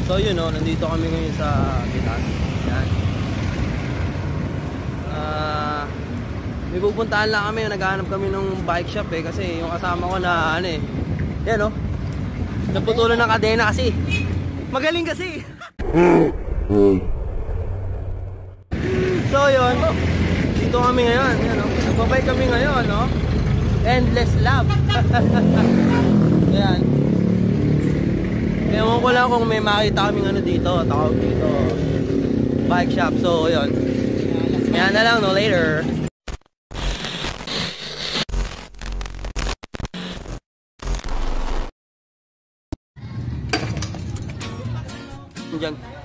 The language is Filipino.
So yun no, nandito kami ngayon sa Pitas. Yan. May pupuntahan lang kami, naghahanap kami ng bike shop eh. Kasi yung kasama ko na ano eh. Yan no, naputulan ng kadena kasi. Magaling kasi. So yun, dito kami ngayon. Yan no, nagbabike kami ngayon no. Endless love. Yan. Ewan ko lang kung may makita kaming ano dito, tawag dito, bike shop. So yun, yan na lang no, later. Diyan.